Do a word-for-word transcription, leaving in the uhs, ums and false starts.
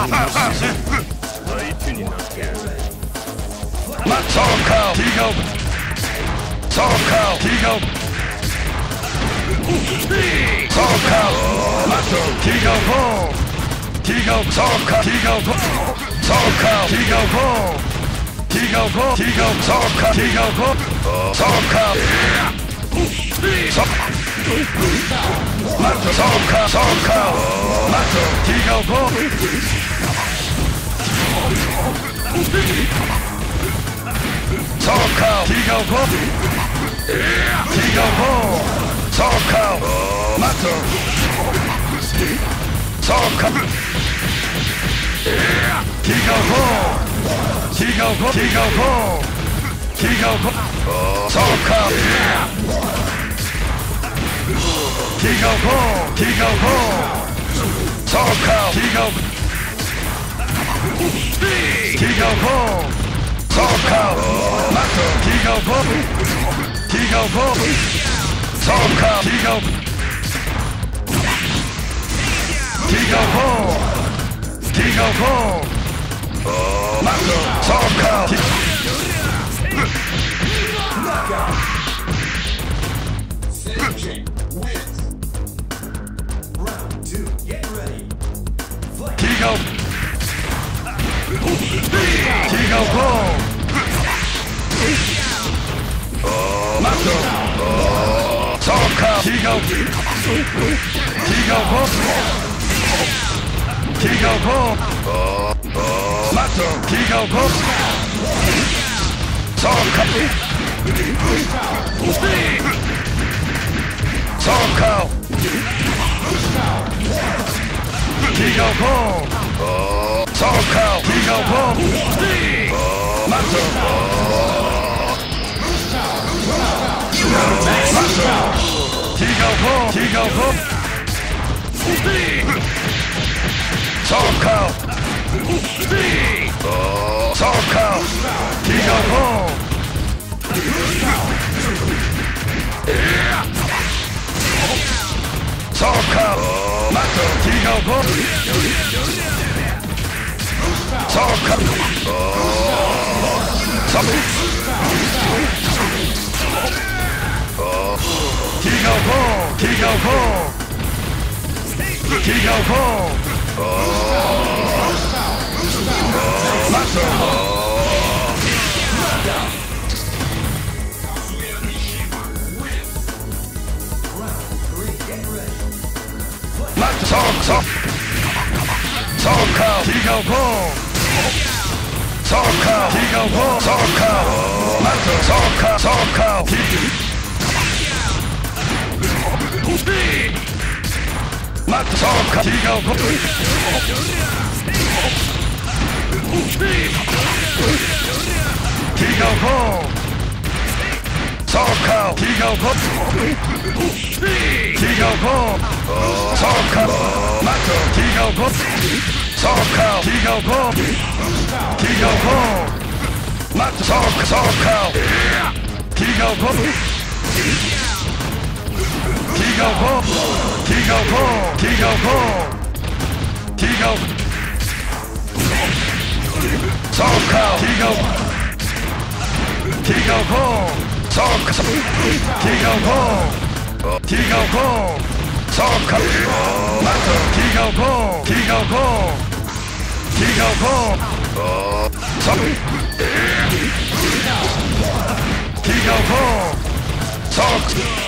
Socal, Tigo. Socal, Tigo. Socal, Mato, Tigo, boom. Tigo, Socal, Tigo, boom. Socal, Tigo, boom. Tigo, boom. Tigo, Socal, Tigo, boom. Socal. Mato, Socal, Socal. Mato, Tigo, boom. Socal, Tigo, boom. Tigo, boom. Socal, Mato. Socal. Tigo, boom. Tigo, boom. Tigo, boom. Tigo, boom. Socal. Tigo, boom. Tigo, boom. Socal. Tigo. Tigo, boom. Socal. Mato. Tigo, boom. Tigo, boom. Socal. Tigo. Tigo, boom. Tigo, boom. Mato. Socal. Sage wins. Round two, get ready. Fight. Tigo. Tigo, boom. Mato. Socal. Tigo. Tigo, boom. Tigo, boom. Mato. Tigo, boom. Socal. Socal. Tigo, boom. Socal. Tigo, boom. Mato. Mato. Tigo, boom. Tigo, boom. Socal. Socal. Tigo, boom. Socal. Mato. Tigo, boom. Socal. Tigo, boom. Tigo, boom. Tigo, boom. Mato. Mato. Socal. Socal. Tigo, boom. Socal. Tigo, boom. Socal. Mato. Socal. Socal. Mato. Socal. Tigo, boom. Tigo, boom. Socal. Tigo, boom. Tigo, boom. Socal. Mato. Tigo, boom. Socal. Tigo, boom. Tigo, boom. Mato. Socal. Socal. Tigo, boom. Tigo, boom. Tigo, boom. Tigo, boom. Tigo. Socal. Tigo. Tigo, boom. Socal. Tigo, boom. Tigo, boom. Socal. Mato. Tigo, boom. Tigo, boom. Tigo, boom. Tigo, boom. Socal.